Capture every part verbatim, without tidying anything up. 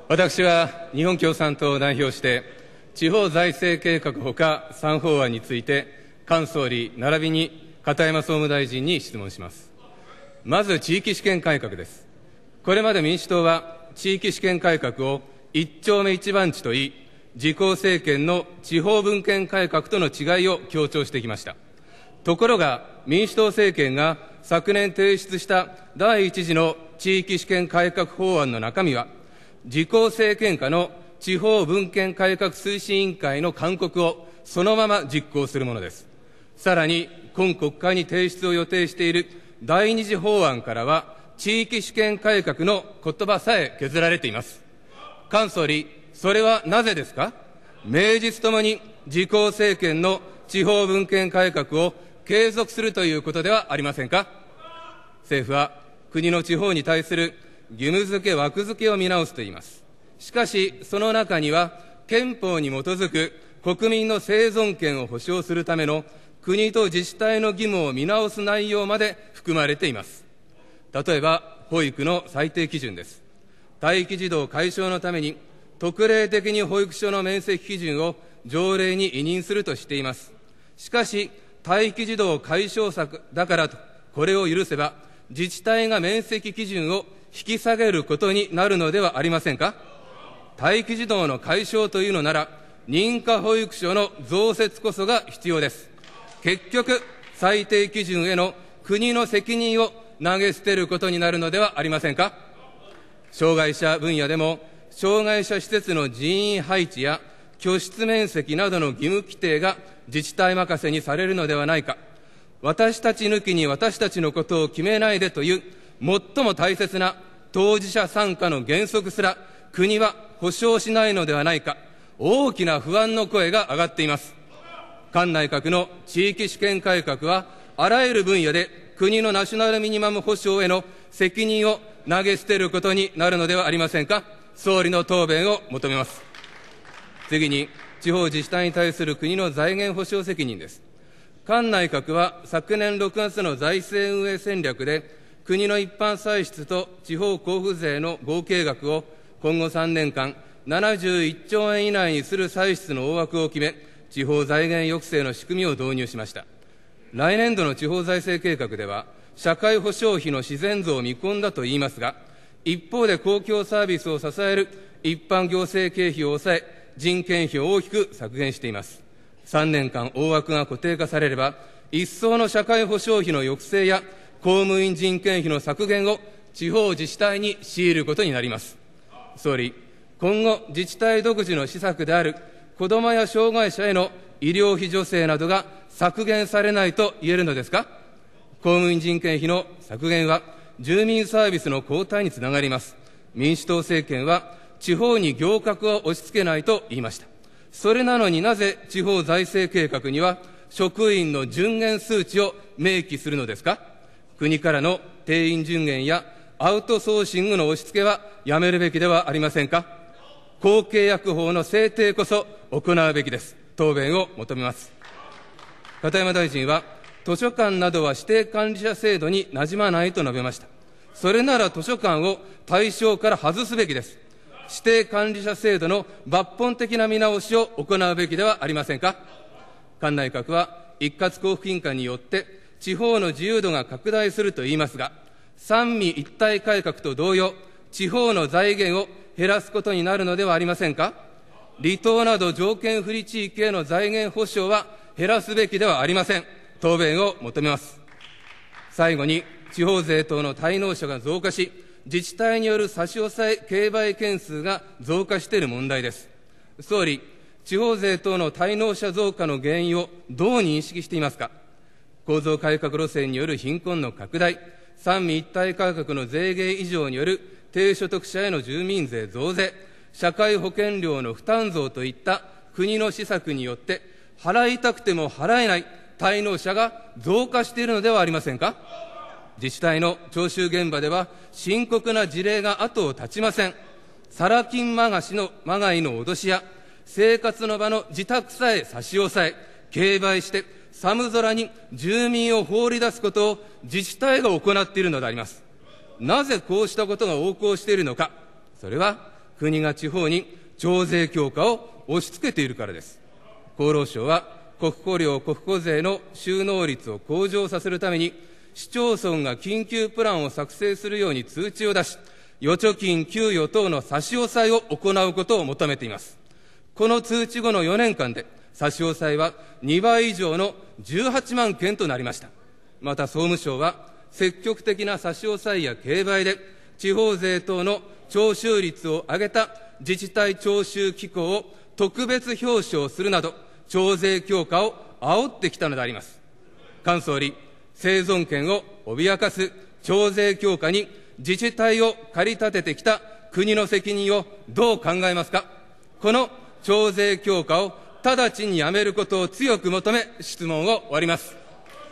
私は日本共産党を代表して、地方財政計画ほかさん法案について、菅総理並びに片山総務大臣に質問します。まず地域主権改革です。これまで民主党は地域主権改革を一丁目一番地といい、自公政権の地方分権改革との違いを強調してきました。ところが民主党政権が昨年提出した第一次の地域主権改革法案の中身は、自公政権下の地方分権改革推進委員会の勧告をそのまま実行するものです。さらに今国会に提出を予定している第二次法案からは、地域主権改革の言葉さえ削られています。菅総理、それはなぜですか。名実ともに自公政権の地方分権改革を継続するということではありませんか。政府は国の地方に対する義務付け、枠付けを見直すと言います。しかし、その中には憲法に基づく国民の生存権を保障するための国と自治体の義務を見直す内容まで含まれています。例えば、保育の最低基準です。待機児童解消のために、特例的に保育所の面積基準を条例に委任するとしています。しかし、待機児童解消策だからと、これを許せば、自治体が面積基準を引き下げることになるのではありませんか。待機児童の解消というのなら、認可保育所の増設こそが必要です。結局、最低基準への国の責任を投げ捨てることになるのではありませんか。障害者分野でも、障害者施設の人員配置や居室面積などの義務規定が自治体任せにされるのではないか。私たち抜きに私たちのことを決めないでという最も大切な当事者参加の原則すら国は保障しないのではないか。大きな不安の声が上がっています。菅内閣の地域主権改革はあらゆる分野で国のナショナルミニマム保障への責任を投げ捨てることになるのではありませんか。総理の答弁を求めます。次に、地方自治体に対する国の財源保障責任です。菅内閣は昨年ろくがつの財政運営戦略で、国の一般歳出と地方交付税の合計額を今後さんねんかんななじゅういっちょうえん以内にする歳出の大枠を決め、地方財源抑制の仕組みを導入しました。来年度の地方財政計画では、社会保障費の自然増を見込んだといいますが、一方で公共サービスを支える一般行政経費を抑え、人件費を大きく削減しています。さんねんかん大枠が固定化されれば、一層の社会保障費の抑制や公務員人件費の削減を地方自治体に強いることになります。総理、今後自治体独自の施策である子どもや障害者への医療費助成などが削減されないと言えるのですか。公務員人件費の削減は住民サービスの後退につながります。民主党政権は地方に行革を押し付けないと言いました。それなのになぜ地方財政計画には職員の順減数値を明記するのですか。国からの定員順減やアウトソーシングの押し付けはやめるべきではありませんか。公契約法の制定こそ行うべきです。答弁を求めます。片山大臣は、図書館などは指定管理者制度に馴染まないと述べました。それなら図書館を対象から外すべきです。指定管理者制度の抜本的な見直しを行うべきではありませんか。菅内閣は一括交付金貨によって地方の自由度が拡大すると言いますが、三位一体改革と同様、地方の財源を減らすことになるのではありませんか。離島など条件不利地域への財源保障は減らすべきではありません。答弁を求めます。最後に、地方税等の滞納者が増加し、自治体による差し押さえ競売件数が増加している問題です。総理、地方税等の滞納者増加の原因をどう認識していますか。構造改革路線による貧困の拡大、三位一体改革の税源以上による低所得者への住民税増税、社会保険料の負担増といった国の施策によって、払いたくても払えない滞納者が増加しているのではありませんか。自治体の徴収現場では深刻な事例が後を絶ちません。サラ金まがしのまがいの脅しや、生活の場の自宅さえ差し押さえ、競売して寒空に住民を放り出すことを自治体が行っているのであります。なぜこうしたことが横行しているのか。それは国が地方に徴税強化を押し付けているからです。厚労省は国庫料、国庫税の収納率を向上させるために、市町村が緊急プランを作成するように通知を出し、預貯金、給与等の差し押さえを行うことを求めています。この通知後のよねんかんで、差し押さえはにばい以上のじゅうはちまんけんとなりました。また総務省は、積極的な差し押さえや競売で、地方税等の徴収率を上げた自治体徴収機構を特別表彰するなど、徴税強化を煽ってきたのであります。菅総理、生存権を脅かす徴税強化に自治体を駆り立ててきた国の責任をどう考えますか。この徴税強化を直ちにやめることを強く求め、質問を終わります。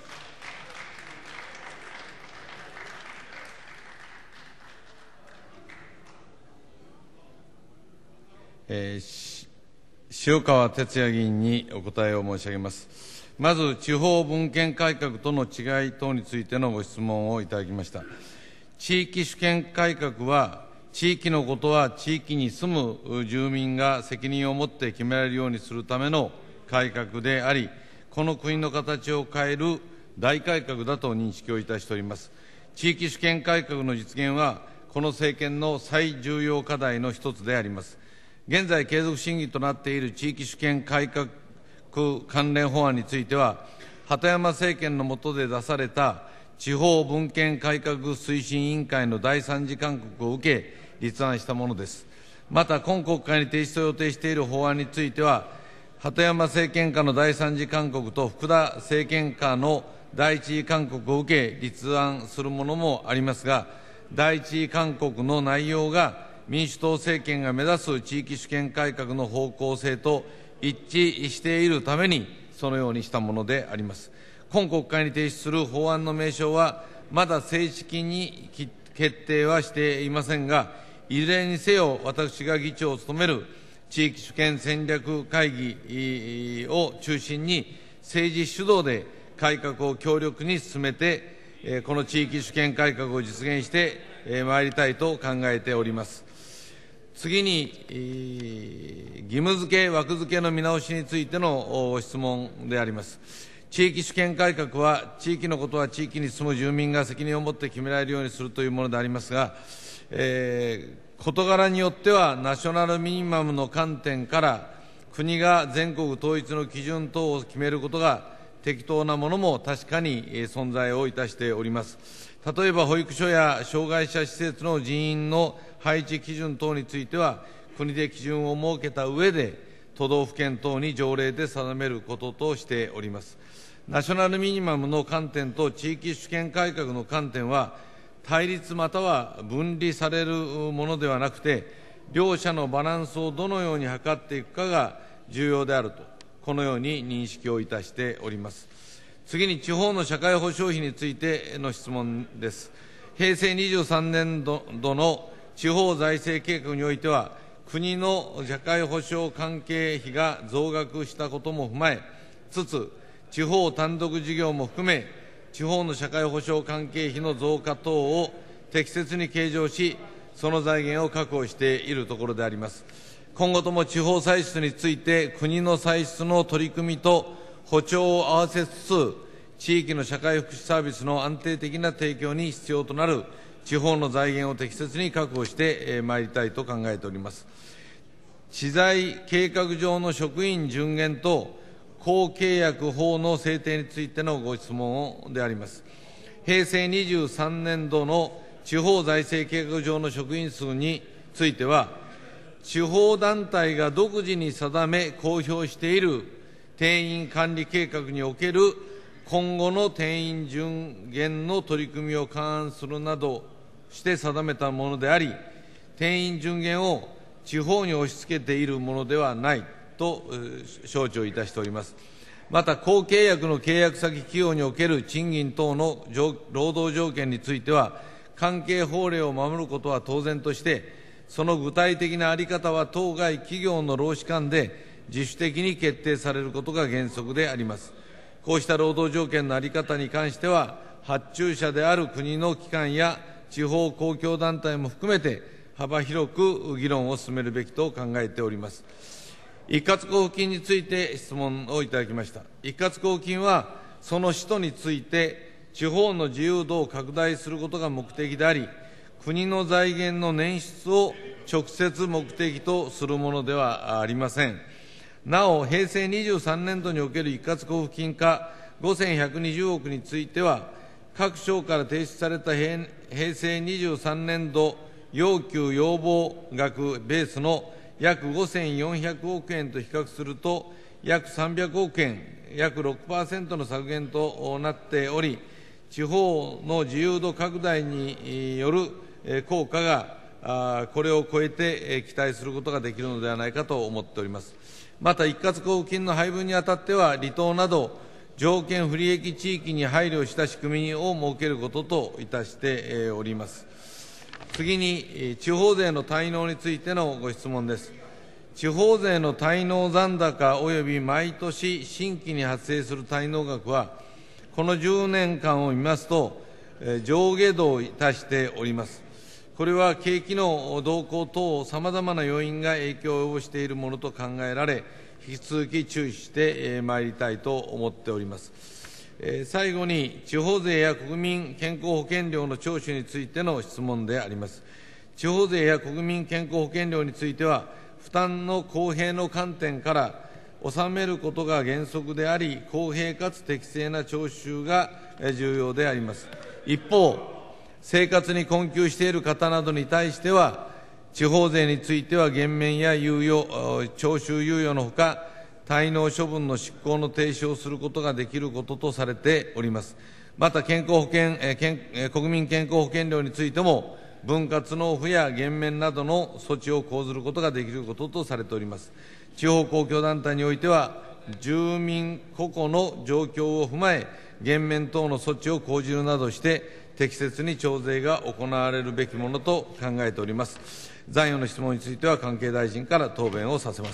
えー、塩川鉄也議員にお答えを申し上げます。まず、地方分権改革との違い等についてのご質問をいただきました。地域主権改革は、地域のことは地域に住む住民が責任を持って決められるようにするための改革であり、この国の形を変える大改革だと認識をいたしております。地域主権改革の実現は、この政権の最重要課題の一つであります。現在継続審議となっている地域主権改革関連法案については、鳩山政権の下で出された地方分権改革推進委員会の第三次勧告を受け、立案したものです。また、今国会に提出を予定している法案については、鳩山政権下の第三次勧告と福田政権下の第一次勧告を受け、立案するものもありますが、第一次勧告の内容が、民主党政権が目指す地域主権改革の方向性と一致しているために、そのようにしたものであります。今国会に提出する法案の名称は、まだ正式に決定はしていませんが、いずれにせよ、私が議長を務める地域主権戦略会議を中心に、政治主導で改革を強力に進めて、この地域主権改革を実現してまいりたいと考えております。次に、義務付け、枠付けの見直しについての質問であります。地域主権改革は、地域のことは地域に住む住民が責任を持って決められるようにするというものでありますが、えー、事柄によっては、ナショナルミニマムの観点から、国が全国統一の基準等を決めることが適当なものも確かに存在をいたしております。例えば、保育所や障害者施設の人員の配置基準等については、国で基準を設けた上で、都道府県等に条例で定めることとしております。ナショナルミニマムの観点と地域主権改革の観点は、対立または分離されるものではなくて、両者のバランスをどのように図っていくかが重要であると、このように認識をいたしております。次に、地方の社会保障費についての質問です。平成にじゅうさんねんどの地方財政計画においては、国の社会保障関係費が増額したことも踏まえつつ、地方単独事業も含め、地方の社会保障関係費の増加等を適切に計上し、その財源を確保しているところであります。今後とも地方歳出について、国の歳出の取り組みと歩調を合わせつつ、地域の社会福祉サービスの安定的な提供に必要となる地方の財源を適切に確保してまいりたいと考えております。資材計画上の職員順減と公契約法の制定についてのご質問であります。平成にじゅうさんねんどの地方財政計画上の職員数については、地方団体が独自に定め公表している定員管理計画における今後の定員順減の取り組みを勘案するなどして定めたものであり、定員順減を地方に押し付けているものではないと承知をいたしております。また、公契約の契約先企業における賃金等の労働条件については、関係法令を守ることは当然として、その具体的な在り方は当該企業の労使間で自主的に決定されることが原則であります。こうした労働条件の在り方に関しては、発注者である国の機関や地方公共団体も含めて、 幅広く議論を進めるべきと考えております。一括交付金について質問をいただきました。一括交付金は、その使途について、地方の自由度を拡大することが目的であり、国の財源の捻出を直接目的とするものではありません。なお、平成にじゅうさんねんどにおける一括交付金課ごせんひゃくにじゅうおくについては、各省から提出された平成にじゅうさんねんど要求要望額ベースの約ごせんよんひゃくおくえんと比較すると、約さんびゃくおくえん、約 ろくパーセント の削減となっており、地方の自由度拡大による効果がこれを超えて期待することができるのではないかと思っております。また、一括交付金の配分にあたっては、離島など条件不利益地域に配慮した仕組みを設けることといたしております。次に、地方税の滞納についてのご質問です。地方税の滞納残高及び毎年新規に発生する滞納額は、このじゅうねんかんを見ますと、上下動をいたしております。これは景気の動向等、さまざまな要因が影響を及ぼしているものと考えられ、引き続き注視してまいりたいと思っております。最後に、地方税や国民健康保険料の徴収についての質問であります。地方税や国民健康保険料については、負担の公平の観点から、納めることが原則であり、公平かつ適正な徴収が重要であります。一方、生活に困窮している方などに対しては、地方税については減免や猶予、徴収猶予のほか、滞納処分の執行の停止をすることができることとされております。また、健康保険、国民健康保険料についても、分割納付や減免などの措置を講ずることができることとされております。地方公共団体においては、住民個々の状況を踏まえ、減免等の措置を講じるなどして、適切に徴税が行われるべきものと考えております。残余の質問については、関係大臣から答弁をさせます。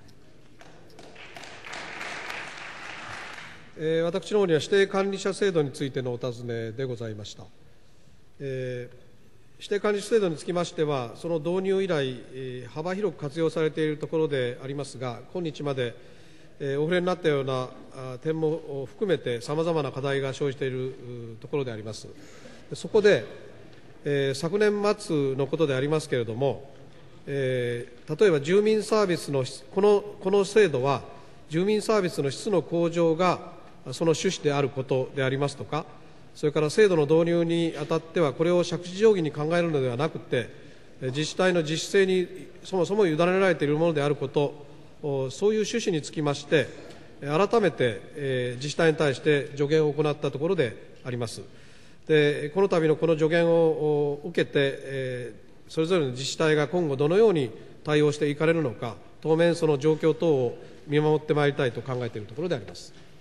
えー、私の方には指定管理者制度についてのお尋ねでございました。えー指定管理者制度につきましては、その導入以来、幅広く活用されているところでありますが、今日までお触れになったような点も含めて、さまざまな課題が生じているところであります。そこで、昨年末のことでありますけれども、例えば住民サービスのこの、この制度は、住民サービスの質の向上がその趣旨であることでありますとか、それから制度の導入にあたっては、これを杓子定規に考えるのではなくて、自治体の自主性にそもそも委ねられているものであること、そういう趣旨につきまして、改めて自治体に対して助言を行ったところであります。で、この度のこの助言を受けて、それぞれの自治体が今後どのように対応していかれるのか、当面その状況等を見守ってまいりたいと考えているところであります。